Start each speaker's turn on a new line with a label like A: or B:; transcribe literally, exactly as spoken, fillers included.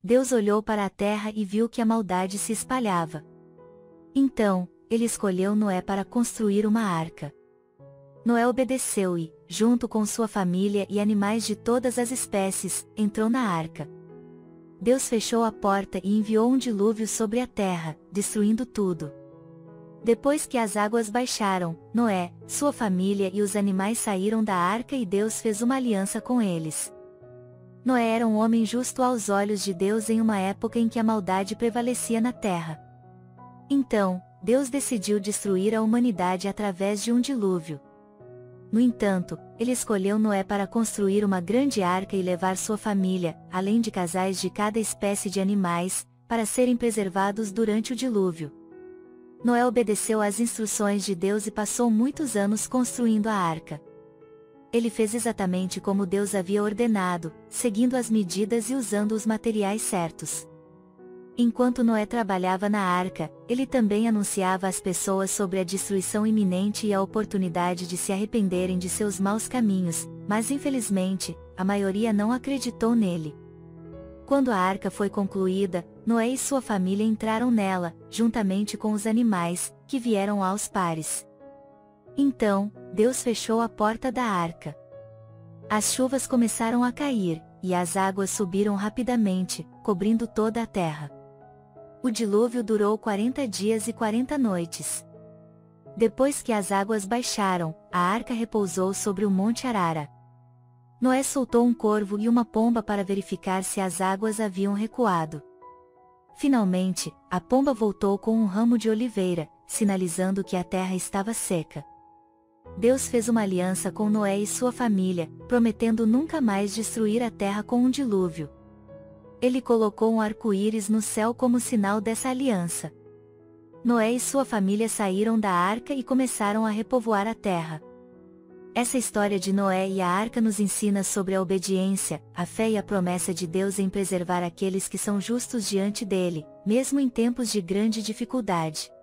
A: Deus olhou para a terra e viu que a maldade se espalhava. Então, ele escolheu Noé para construir uma arca. Noé obedeceu e, junto com sua família e animais de todas as espécies, entrou na arca. Deus fechou a porta e enviou um dilúvio sobre a terra, destruindo tudo. Depois que as águas baixaram, Noé, sua família e os animais saíram da arca e Deus fez uma aliança com eles. Noé era um homem justo aos olhos de Deus em uma época em que a maldade prevalecia na terra. Então, Deus decidiu destruir a humanidade através de um dilúvio. No entanto, ele escolheu Noé para construir uma grande arca e levar sua família, além de casais de cada espécie de animais, para serem preservados durante o dilúvio. Noé obedeceu às instruções de Deus e passou muitos anos construindo a arca. Ele fez exatamente como Deus havia ordenado, seguindo as medidas e usando os materiais certos. Enquanto Noé trabalhava na arca, ele também anunciava às pessoas sobre a destruição iminente e a oportunidade de se arrependerem de seus maus caminhos, mas infelizmente, a maioria não acreditou nele. Quando a arca foi concluída, Noé e sua família entraram nela, juntamente com os animais, que vieram aos pares. Então, Deus fechou a porta da arca. As chuvas começaram a cair, e as águas subiram rapidamente, cobrindo toda a terra. O dilúvio durou quarenta dias e quarenta noites. Depois que as águas baixaram, a arca repousou sobre o Monte Arara. Noé soltou um corvo e uma pomba para verificar se as águas haviam recuado. Finalmente, a pomba voltou com um ramo de oliveira, sinalizando que a terra estava seca. Deus fez uma aliança com Noé e sua família, prometendo nunca mais destruir a terra com um dilúvio. Ele colocou um arco-íris no céu como sinal dessa aliança. Noé e sua família saíram da arca e começaram a repovoar a terra. Essa história de Noé e a arca nos ensina sobre a obediência, a fé e a promessa de Deus em preservar aqueles que são justos diante dele, mesmo em tempos de grande dificuldade.